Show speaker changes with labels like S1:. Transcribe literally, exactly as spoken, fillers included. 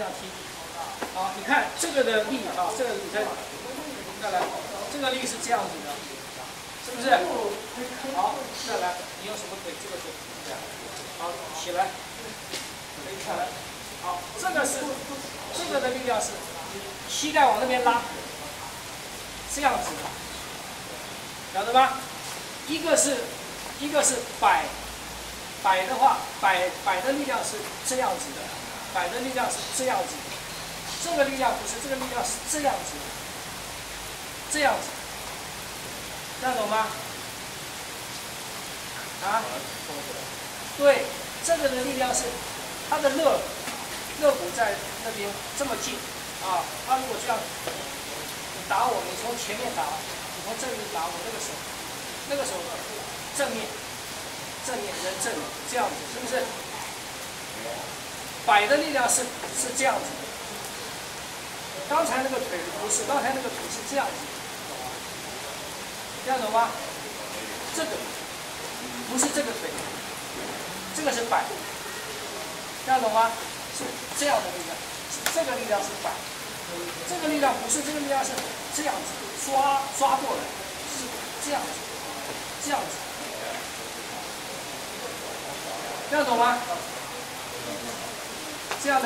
S1: 样踢。好，你看这个的力啊，这个你看，再来，这个力是这样子的，是不是？好，再来，你用什么腿？这个腿。好，起来，可以起来。好，这个是这个的力量是膝盖往那边拉，这样子的，晓得吧？一个是一个是摆。 摆的话，摆摆的力量是这样子的，摆的力量是这样子的，这个力量不是，这个力量是这样子的，这样子，这样懂吗？啊？对，这个的力量是它的肋肋骨在那边这么近啊，它如果这样你打我，你从前面打，你从这里打我那个手，那个手正面。 正面人正这样子是不是？摆的力量是是这样子的。刚才那个腿不是，刚才那个腿是这样子的，这样懂吗？这个不是这个腿，这个是摆，这样懂吗？是这样的力量，是这个力量是摆，这个力量不是这个力量是这样子抓抓过来，是这样子，这样子。 这样懂吗？这样的。